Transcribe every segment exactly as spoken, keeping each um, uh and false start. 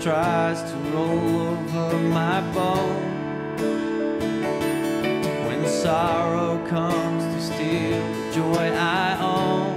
tries to roll over my bone. When sorrow comes to steal the joy I own.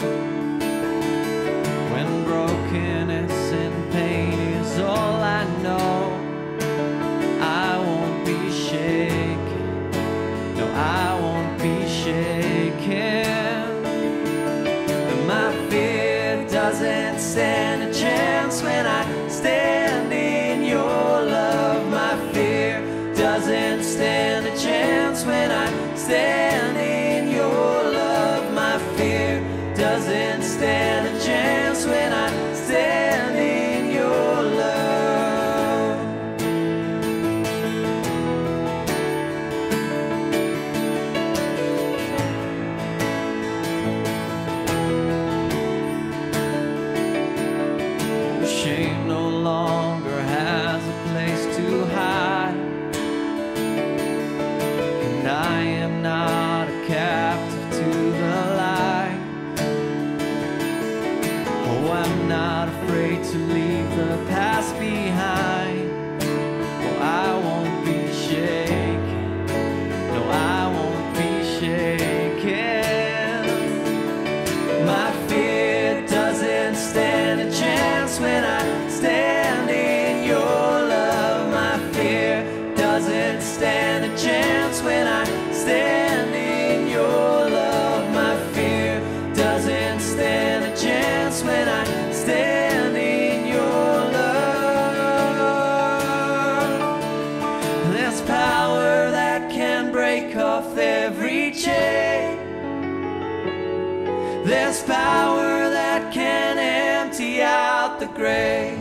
When brokenness and pain is all I know, I won't be shaken. No, I won't be shaken. And my fear doesn't stand a chance when I stand in your love. My fear doesn't stand a chance when I stand in your love. My fear doesn't stand a chance when I stand in your love. Shame no longer has a place to hide, and I am not a captive to the light. Oh, I'm not afraid to leave the past behind. Oh, I won't be shaken. No, I won't be shaken. My fear doesn't stand a chance when I stand in your love. My fear doesn't stand a chance when I stand in your love. My fear doesn't stand a chance when I stand in your love. There's power that can break off every chain. There's power that can empty out the grave.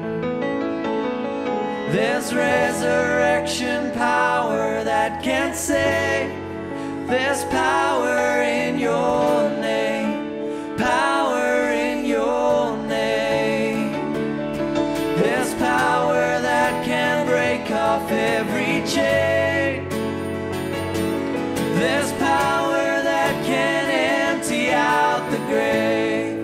There's resurrection power that can save. There's power in your name. Power in your name. There's power that can break off every chain. There's power that can empty out the grave.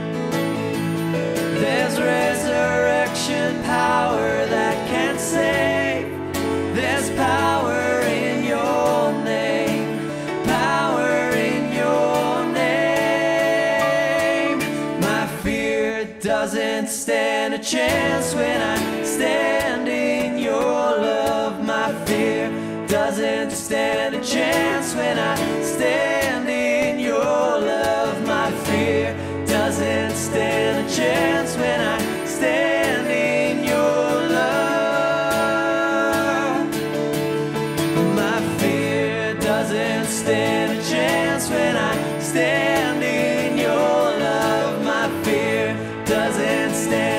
There's resurrection power that can save. There's power in your name. Power in your name. My fear doesn't stand a chance when I stand in your love. My fear doesn't stand a chance when I stand in your love. My fear doesn't stand a chance when I stand in your love. My fear doesn't stand a chance when I stand in your love. My fear doesn't stand